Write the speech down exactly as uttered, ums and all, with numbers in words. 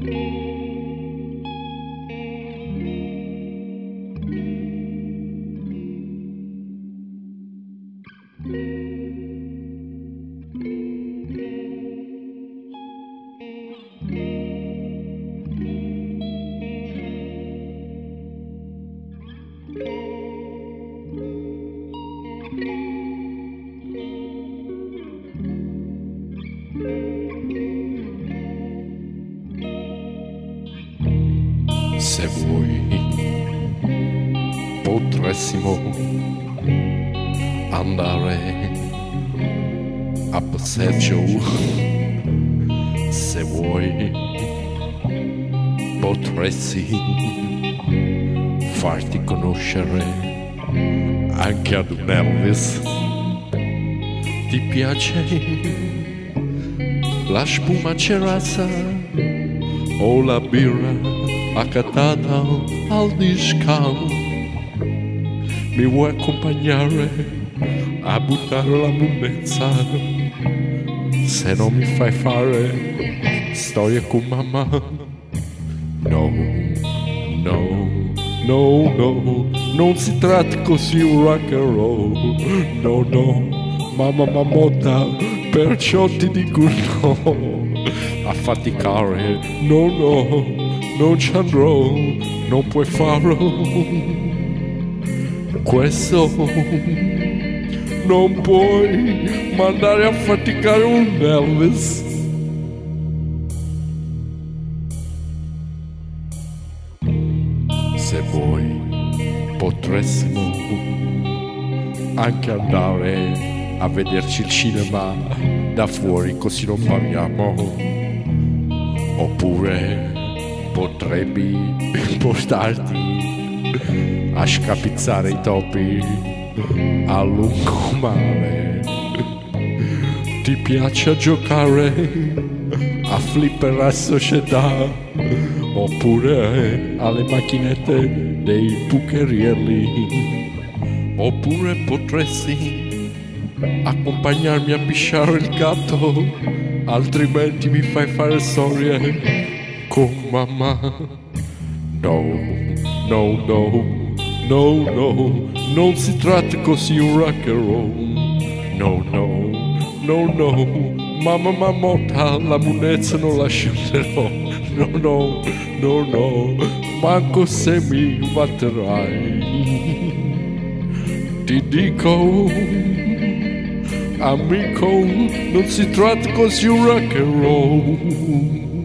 Se vuoi potressimo andare a passeggio, se vuoi potresti farti conoscere anche ad un Elvis. Ti piace la spuma cerasa o la birra accattata al discount? Mi vuoi accompagnare a buttare la munnezza se non mi fai fare storie con mamma? No, no, no, no, non si tratta così un rock and roll. No, no, mamma mammotta, perciò ti dico no a faticare. No, no, non ci andrò, non puoi farlo. Questo non puoi mandare a faticare un Elvis. Se vuoi potressimo anche andare a vederci il cinema da fuori, così non paghiamo. Oppure potrebbe portarti a scapizzare i topi a lungomare. Ti piace giocare a flipper a società, oppure alle macchinette dei bucherielli? Oppure potresti accompagnarmi a pisciare il gatto, altrimenti mi fai fare storie con mamma. No, no, no, no, no, non si tratta così un rock and roll. No, no, no, no, mamma mammotta, la munezza non la scenderò. No, no, no, no, manco se mi batterai. Ti dico, amico, non si tratta così un rock and roll.